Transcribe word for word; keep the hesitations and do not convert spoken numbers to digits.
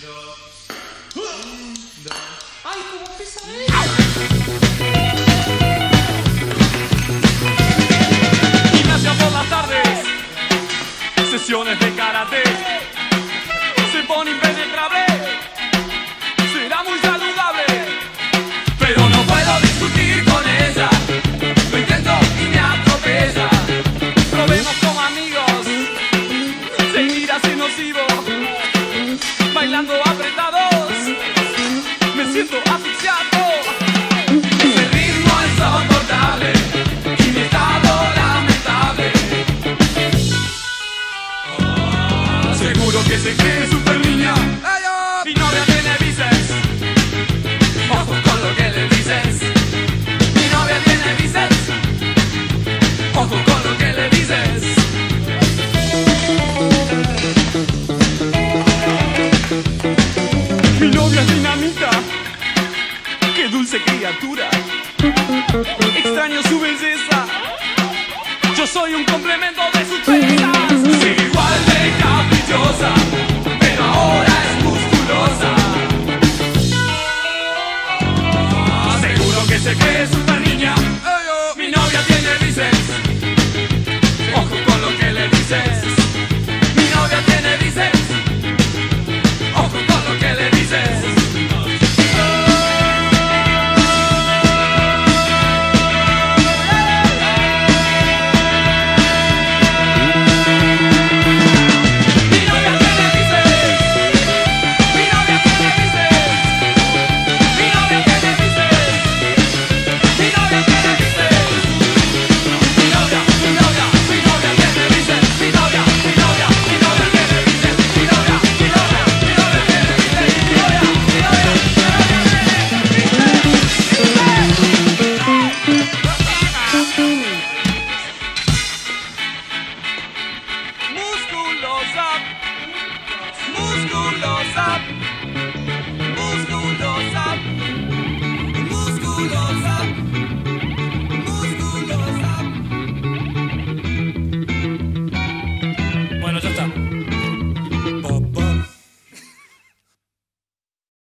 Ay, cómo pesa él. Gimnasia por las tardes, sesiones de karate. Se pone impenetrable, será muy saludable, pero no puedo discutir con ella. Lo intento y me atropella. Probemos como amigos, seguir así nocivo, bailando apretados. Me siento asfixiado. Ese ritmo es insoportable y mi estado lamentable. Oh, seguro que se cree super niña. Mi novia tiene bíceps. Ojo con lo que le dices. Mi novia tiene bíceps. Ojo con lo que le dices. Mi novia es dinamita. Qué dulce criatura. Extraño su belleza. Yo soy un complemento de sus pesas. Sigue igual de caprichosa.